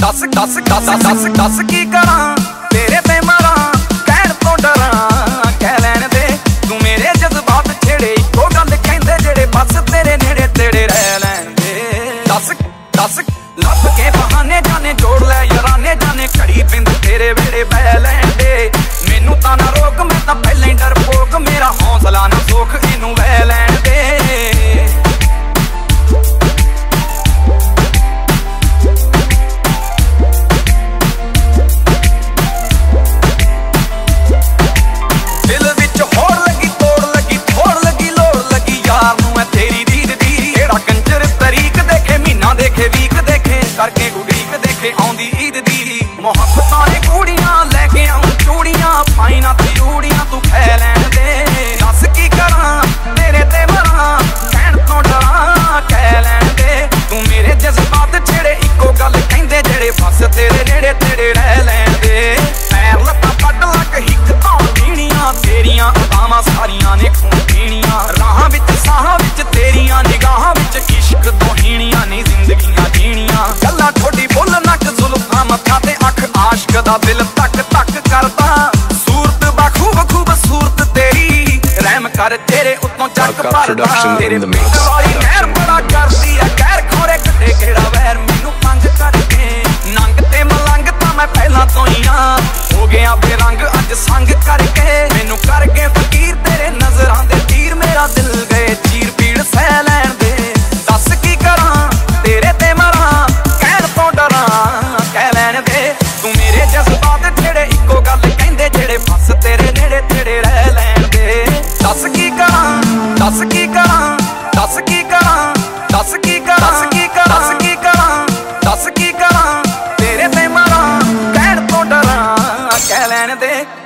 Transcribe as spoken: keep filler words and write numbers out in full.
दस दस दस दस दस की करा तेरे ते मरा कहण तो डरा कह लैण दे तू मेरे जज्बात छेड़े इको गल कहंदे जेड़े बस तेरे नेड़े तेड़े रह लैण दे दस दस लभ के बहाने जाने जोड़ लै याराने जाने घड़ी पिंद तेरे वेड़े बह लैण दे मैनू तां ना रोक मैं तां पहले ही डरपोक मेरा हौसला ना सोख इनू वह लैण दे करके उड़ीक देखे आउंदी ईद दी मुहब्बतां ने कूड़ियां लैके आऊं चूड़ियां पाई ना तिरूड़ियां तू खै लैण दे दस की करा तेरे ते मरा कहण तो डरा कह लैण दे तू मेरे जज्बात छेड़े इको गल कहंदे जेड़े बस तेरे नेड़े तेड़े रह लैण दे पैर लत्तां पट लक हिक धौण पीणियां तेरियां अदावां सारियां ने खून पीणियां राहां विच साहां विच तेरियां निगाहां विच इश्क दोहीणियां ने जिंदगियां जीणियां गल्लां ठोडी बोल नक जुल्फां मत्था ते अख आशिक दा दिल तक तक करदा सूरत बाखूब खूबसूरत तेरी रहम कर तेरे उत्तों जग भरदा तेरे पिंड वाली नहर बड़ा करदी आ कहर खोरे कटे केड़ा वैर मैनू तंग करके नंग ते मलंग तां मैं पहलां तो ही आ हो गया बेरंग अज संग करके मैनू कर गए फकीर तेरे नजरां दे तीर मेरा दिल गए चीर पीड़ सह लैण दे दस की करा तेरे ते मरा कहण तो डरा कह लैण दे तू मेरे जज्बात छेड़े इको गल कहंदे जेड़े बस तेरे नेड़े तेड़े रह लैण दे दस की करा दस की करा दस की करा दस की करा दस की करा दस की करा दस की करा तेरे ते मरा कहण तो डरा कह लैण दे।